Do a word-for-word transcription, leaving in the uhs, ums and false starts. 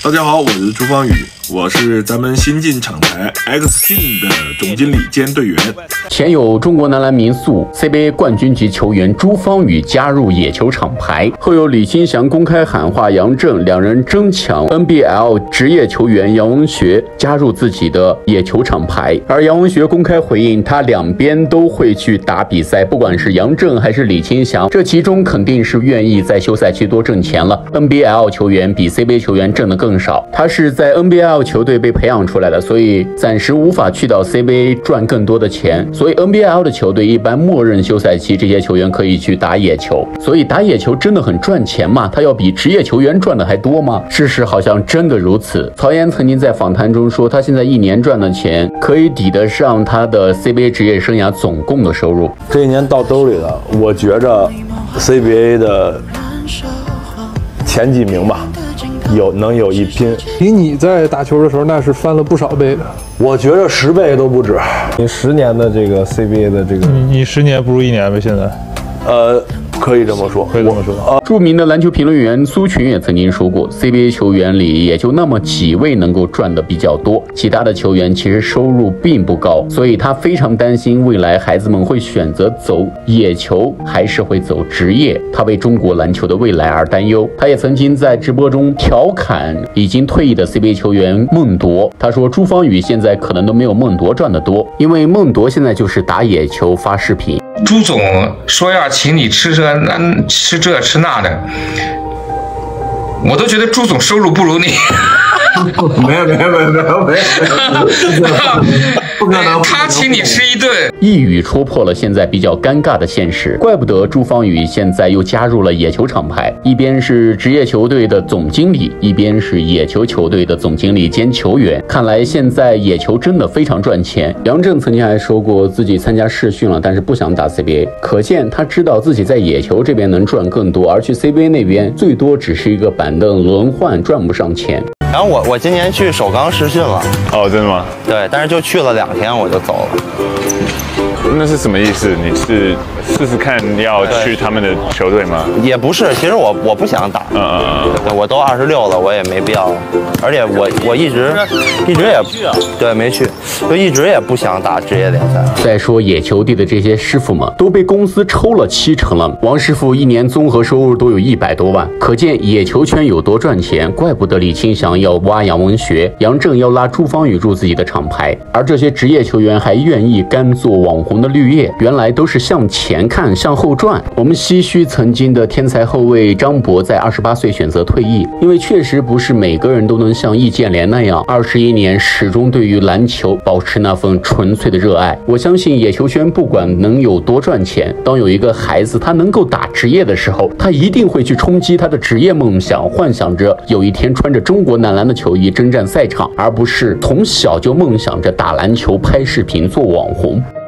大家好，我是朱芳雨，我是咱们新晋厂牌 X 进的总经理兼队员。 前有中国男篮名宿 C B A 冠军级球员朱芳雨加入野球厂牌，后有李清祥公开喊话杨正，两人争抢 N B L 职业球员杨文学加入自己的野球厂牌，而杨文学公开回应，他两边都会去打比赛，不管是杨正还是李清祥，这其中肯定是愿意在休赛期多挣钱了。N B L 球员比 C B A 球员挣得更少，他是在 N B L 球队被培养出来的，所以暂时无法去到 C B A 赚更多的钱，所以 N B L 的球队一般默认休赛期这些球员可以去打野球。所以打野球真的很赚钱吗？他要比职业球员赚的还多吗？事实好像真的如此。曹岩曾经在访谈中说，他现在一年赚的钱可以抵得上他的 C B A 职业生涯总共的收入。 这一年到兜里的，我觉着 C B A 的前几名吧，有能有一拼。 比你在打球的时候那是翻了不少倍的， 我觉着十倍都不止。 你十年的这个 C B A 的这个， 你你十年不如一年呗，现在。 呃，可以这么说， 可以这么说。 呃， 著名的篮球评论员苏群也曾经说过 ，C B A 球员里也就那么几位能够赚的比较多，其他的球员其实收入并不高，所以他非常担心未来孩子们会选择走野球还是会走职业，他为中国篮球的未来而担忧。他也曾经在直播中调侃已经退役的 C B A 球员孟铎，他说朱芳雨现在可能都没有孟铎赚得多，因为孟铎现在就是打野球发视频。 朱总说要请你吃这那吃这吃那的，我都觉得朱总收入不如你。 没有没有没有没有没有，不可能。 他请你吃一顿， 一语戳破了现在比较尴尬的现实。怪不得朱芳雨现在又加入了野球厂牌，一边是职业球队的总经理，一边是野球球队的总经理兼球员。看来现在野球真的非常赚钱。杨正曾经还说过自己参加试训了，但是不想打 C B A， 可见他知道自己在野球这边能赚更多，而去 C B A 那边最多只是一个板凳轮换，赚不上钱。 然后我我今年去首钢试训了。 哦，真的吗？ 对，但是就去了两天我就走了。 那是什么意思？你是试试看要去他们的球队吗？ 也不是，其实我我不想打。嗯嗯嗯。我都二十六了，我也没必要。而且我我一直一直也对没去，就一直也不想打职业联赛。 再说野球队的这些师傅们都被公司抽了七成了，王师傅一年综合收入都有一百多万，可见野球圈有多赚钱。怪不得李清祥要挖杨文学，杨正要拉朱芳雨入自己的厂牌，而这些职业球员还愿意甘做网红的绿叶，原来都是向前看，向后转。我们唏嘘曾经的天才后卫张博在二十八岁选择退役，因为确实不是每个人都能像易建联那样，二十一年始终对于篮球保持那份纯粹的热爱。我相信野球圈不管能有多赚钱，当有一个孩子他能够打职业的时候，他一定会去冲击他的职业梦想，幻想着有一天穿着中国男篮的球衣征战赛场，而不是从小就梦想着打篮球、拍视频、做网红。